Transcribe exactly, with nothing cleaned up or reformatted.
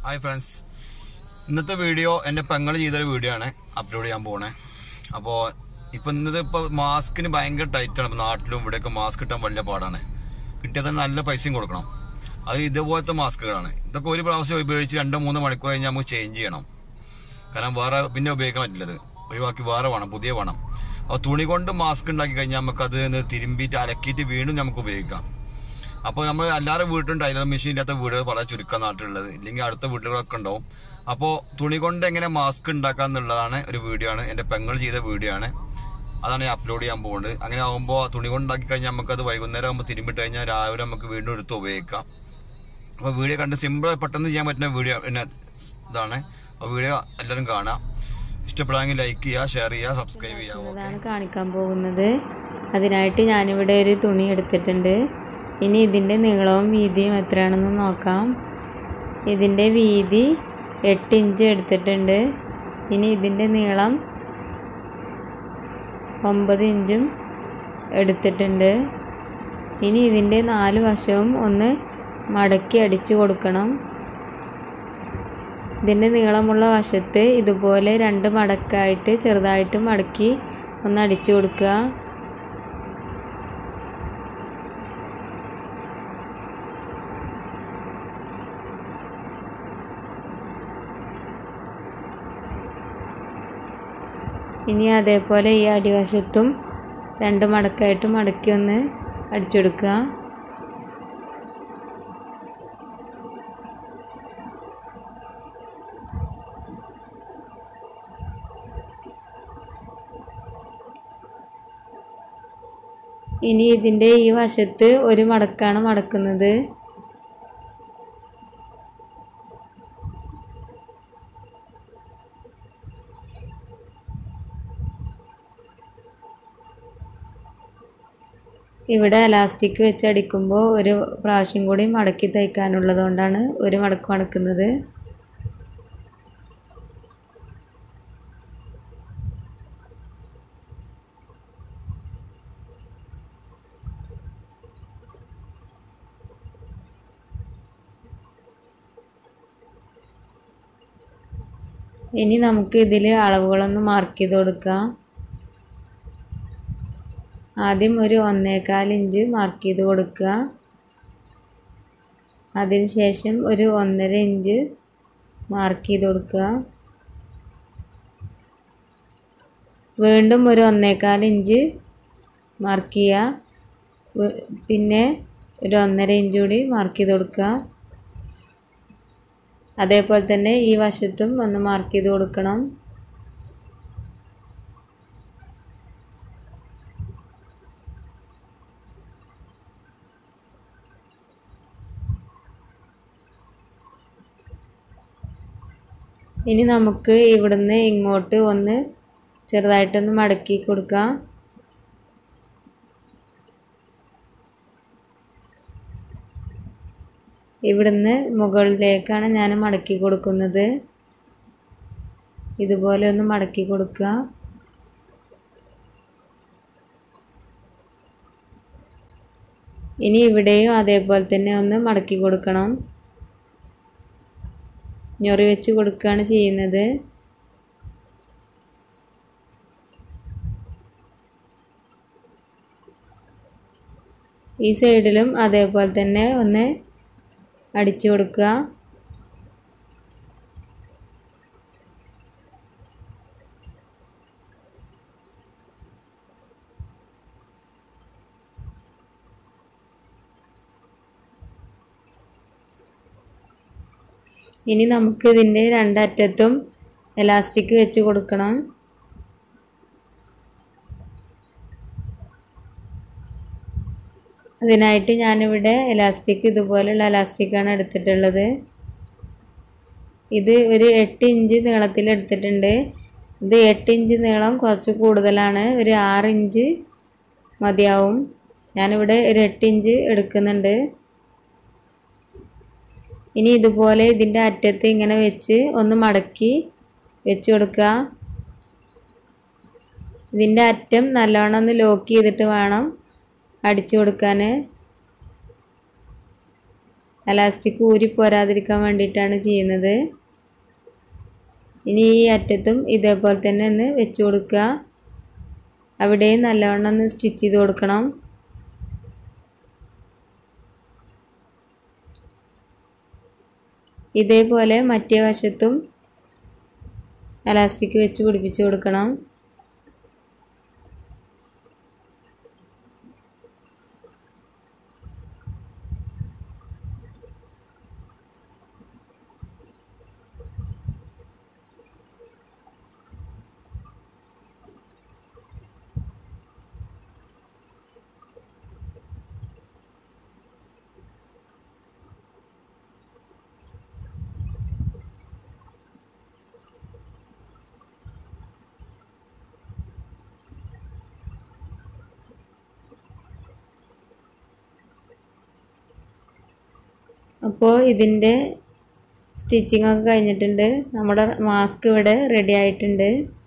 Hi friends, ഇന്നത്തെ video എൻ്റെ പെങ്ങൾ ചെയ്തൊരു വീഡിയോ ആണ് അപ്ലോഡ് ചെയ്യാൻ പോണേ. അപ്പോൾ ഇപ്പം ഇന്നത്തെ ഇപ്പോൾ മാസ്കിന് ഭയങ്കര ടൈറ്റാണ്. ഇപ്പോൾ നാട്ടിലും ഇവിടെയൊക്കെ മാസ്ക് കിട്ടാൻ വലിയ പാടാണ്. കിട്ടിയാൽ തന്നെ നല്ല പൈസയും കൊടുക്കണം. അത് ഇതുപോലത്തെ മാസ്കുകളാണ്. ഇതൊക്കെ ഒരു പ്രാവശ്യം ഉപയോഗിച്ച് രണ്ടോ മൂന്നോ മണിക്കൂർ കഴിഞ്ഞാൽ നമുക്ക് ചേഞ്ച് ചെയ്യണം. കാരണം വേറെ പിന്നെ ഉപയോഗിക്കാൻ പറ്റില്ലത്, ഒഴിവാക്കി വേറെ വേണം, പുതിയ വേണം. അപ്പോൾ തുണി കൊണ്ട് മാസ്ക് ഉണ്ടാക്കി കഴിഞ്ഞാൽ നമുക്ക് അത് തിരുമ്പിയിട്ട് അലക്കിയിട്ട് വീണ്ടും നമുക്ക് ഉപയോഗിക്കാം. അപ്പോൾ നമ്മൾ എല്ലാവരും വീട്ടിലും ടൈലർ മെഷീൻ ഇല്ലാത്ത വീടുകൾ വളരെ ചുരുക്കം നാട്ടിലുള്ളത്, ഇല്ലെങ്കിൽ അടുത്ത വീടുകളൊക്കെ ഉണ്ടാവും. അപ്പോൾ തുണി കൊണ്ട് എങ്ങനെ മാസ്ക് ഉണ്ടാക്കുക എന്നുള്ളതാണ് ഒരു വീഡിയോ ആണ്. എൻ്റെ പെങ്ങൾ ചെയ്ത വീഡിയോ ആണ്, അതാണ് ഞാൻ അപ്ലോഡ് ചെയ്യാൻ പോകുന്നത്. അങ്ങനെ ആകുമ്പോൾ തുണി കൊണ്ട് ഉണ്ടാക്കി കഴിഞ്ഞാൽ നമുക്കത് വൈകുന്നേരം ആകുമ്പോൾ തിരുമ്പിട്ട് കഴിഞ്ഞാൽ രാവിലെ നമുക്ക് വീണ്ടും എടുത്ത് ഉപയോഗിക്കാം. അപ്പോൾ വീഡിയോ കണ്ട് സിമ്പിൾ പെട്ടെന്ന് ചെയ്യാൻ പറ്റുന്ന വീഡിയോ ഇതാണ്. അപ്പോൾ വീഡിയോ എല്ലാവരും കാണാം. ഇഷ്ടപ്പെടാമെങ്കിൽ ലൈക്ക് ചെയ്യുക, ഷെയർ ചെയ്യുക, സബ്സ്ക്രൈബ് ചെയ്യുക. കാണിക്കാൻ പോകുന്നത് അതിനായിട്ട് ഞാനിവിടെ ഒരു തുണി എടുത്തിട്ടുണ്ട്. ഇനി ഇതിൻ്റെ നീളവും വീതിയും എത്രയാണെന്ന് നോക്കാം. ഇതിൻ്റെ വീതി എട്ട് ഇഞ്ച് എടുത്തിട്ടുണ്ട്. ഇനി ഇതിൻ്റെ നീളം ഒമ്പത് ഇഞ്ചും എടുത്തിട്ടുണ്ട്. ഇനി ഇതിൻ്റെ നാല് വശവും ഒന്ന് മടക്കി അടിച്ചു കൊടുക്കണം. ഇതിൻ്റെ നീളമുള്ള വശത്ത് ഇതുപോലെ രണ്ട് മടക്കായിട്ട് ചെറുതായിട്ട് മടക്കി ഒന്ന് അടിച്ചു കൊടുക്കുക. ഇനി അതേപോലെ ഈ അടിവശത്തും രണ്ട് മടക്കായിട്ട് മടക്കി ഒന്ന് അടിച്ചെടുക്കുക. ഇനി ഇതിൻ്റെ ഈ വശത്ത് ഒരു മടക്കാണ് മടക്കുന്നത്. ഇവിടെ എലാസ്റ്റിക് വെച്ച് അടിക്കുമ്പോൾ ഒരു പ്രാവശ്യം കൂടി മടക്കി തയ്ക്കാനുള്ളത് കൊണ്ടാണ് ഒരു മടക്ക് മടക്കുന്നത്. ഇനി നമുക്ക് ഇതിൽ അളവുകളൊന്ന് മാർക്ക് ചെയ്ത് കൊടുക്കാം. ആദ്യം ഒരു ഒന്നേകാൽ ഇഞ്ച് മാർക്ക് ചെയ്ത് കൊടുക്കുക. അതിനുശേഷം ഒരു ഒന്നര ഇഞ്ച് മാർക്ക് ചെയ്ത് കൊടുക്കുക. വീണ്ടും ഒരു ഒന്നേകാൽ ഇഞ്ച് മാർക്ക് ചെയ്യുക. പിന്നെ ഒരു ഒന്നര ഇഞ്ച് കൂടി മാർക്ക് ചെയ്ത് കൊടുക്കുക. അതേപോലെ തന്നെ ഈ വശത്തും ഒന്ന് മാർക്ക് ചെയ്ത് കൊടുക്കണം. ഇനി നമുക്ക് ഇവിടുന്ന് ഇങ്ങോട്ട് ഒന്ന് ചെറുതായിട്ടൊന്ന് മടക്കി കൊടുക്കാം. ഇവിടുന്ന് മുകളിലേക്കാണ് ഞാൻ മടക്കി കൊടുക്കുന്നത്. ഇതുപോലെ ഒന്ന് മടക്കി കൊടുക്കുക. ഇനി ഇവിടെയും അതേപോലെ തന്നെ ഒന്ന് മടക്കി കൊടുക്കണം. ഞൊറി വെച്ച് കൊടുക്കുകയാണ് ചെയ്യുന്നത്. ഈ സൈഡിലും അതേപോലെ തന്നെ ഒന്ന് അടിച്ചു കൊടുക്കുക. ഇനി നമുക്ക് ഇതിൻ്റെ രണ്ടറ്റത്തും എലാസ്റ്റിക് വെച്ച് കൊടുക്കണം. അതിനായിട്ട് ഞാനിവിടെ എലാസ്റ്റിക് ഇതുപോലുള്ള എലാസ്റ്റിക്കാണ് എടുത്തിട്ടുള്ളത്. ഇത് ഒരു എട്ട് ഇഞ്ച് നീളത്തിൽ എടുത്തിട്ടുണ്ട്. ഇത് എട്ട് ഇഞ്ച് നീളം കുറച്ച് കൂടുതലാണ്, ഒരു ആറ് ഇഞ്ച് മതിയാവും. ഞാനിവിടെ ഒരു എട്ട് ഇഞ്ച് എടുക്കുന്നുണ്ട്. ഇനി ഇതുപോലെ ഇതിൻ്റെ അറ്റത്ത് ഇങ്ങനെ വെച്ച് ഒന്ന് മടക്കി വെച്ച് കൊടുക്കുക. ഇതിൻ്റെ അറ്റം നല്ലോണം ഒന്ന് ലോക്ക് ചെയ്തിട്ട് വേണം അടിച്ചു കൊടുക്കാൻ. എലാസ്റ്റിക് ഊരി പോരാതിരിക്കാൻ വേണ്ടിയിട്ടാണ് ചെയ്യുന്നത്. ഇനി ഈ അറ്റത്തും ഇതേപോലെ തന്നെ ഒന്ന് വെച്ച് കൊടുക്കുക. അവിടെയും നല്ലവണ്ണം ഒന്ന് സ്റ്റിച്ച് ചെയ്ത് കൊടുക്കണം. ഇതേപോലെ മറ്റേ വശത്തും എലാസ്റ്റിക് വെച്ച് പിടിപ്പിച്ച് കൊടുക്കണം. അപ്പോൾ ഇതിൻ്റെ സ്റ്റിച്ചിങ് ഒക്കെ കഴിഞ്ഞിട്ടുണ്ട്. നമ്മുടെ മാസ്ക് ഇവിടെ റെഡി ആയിട്ടുണ്ട്.